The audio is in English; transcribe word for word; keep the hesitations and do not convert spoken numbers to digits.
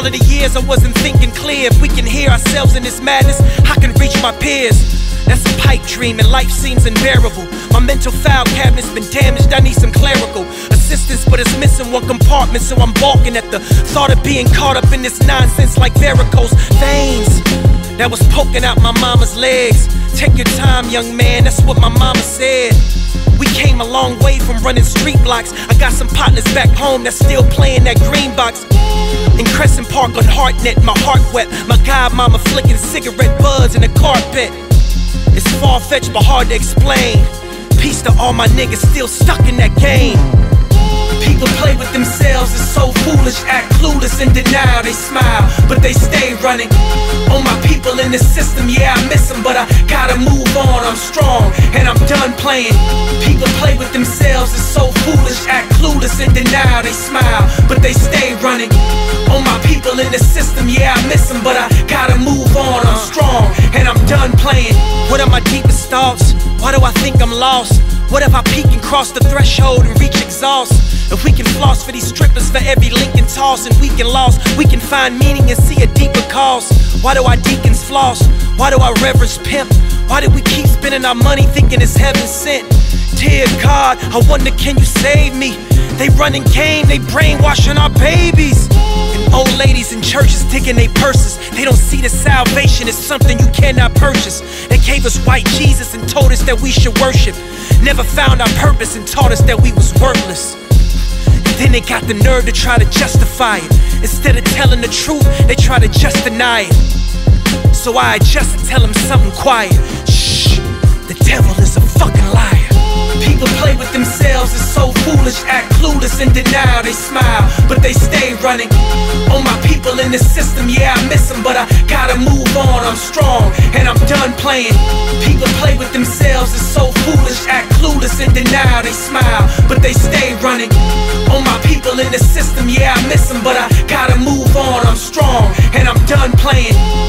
All of the years I wasn't thinking clear. If we can hear ourselves in this madness, I can reach my peers. That's a pipe dream and life seems unbearable. My mental file cabinet's been damaged, I need some clerical assistance, but it's missing one compartment, so I'm balking at the thought of being caught up in this nonsense like varicose veins that was poking out my mama's legs. Take your time, young man, that's what my mama said. We came a long way from running street blocks. I got some partners back home that's still playing that green box. In Crescent Park on Hartnett, my heart wet. My godmama flicking cigarette buds in the carpet. It's far-fetched but hard to explain. Peace to all my niggas still stuck in that game. People play with themselves, it's so foolish. Act clueless in denial, they smile, but they stay running. All my people in the system, yeah I miss them, but I gotta move on, I'm strong, and I'm done playing. People play with themselves, it's so foolish. Act clueless in denial, they smile, but they stay running. All my people in the system, yeah I miss them, but I gotta move on, I'm strong, and I'm done playing. What are my deepest thoughts? Why do I think I'm lost? What if I peek and cross the threshold and reach exhaust? If we can floss for these strippers for every Lincoln toss and weekend loss, we can find meaning and see a deeper cause. Why do our deacons floss? Why do our reverends pimp? Why do we keep spending our money thinking it's heaven sent? Dear God, I wonder can you save me? They running game, they brainwashing our babies. And old ladies in churches digging their purses. They don't see that salvation is something you cannot purchase. They gave us white Jesus and told us that we should worship. Never found our purpose and taught us that we was worthless. And then they got the nerve to try to justify it. Instead of telling the truth, they try to just deny it. So I adjust and tell them something quiet. Shh, the devil is a fucking liar. People play with themselves, it's so foolish. Act clueless in denial, they smile, but they stay running. All my people in the system, yeah I miss them, but I gotta move on, I'm strong, and I'm done playing. People play with themselves, it's so foolish. Act clueless in denial, they smile, but they stay running. All my people in the system, yeah I miss them, but I gotta move on, I'm strong, and I'm done playing.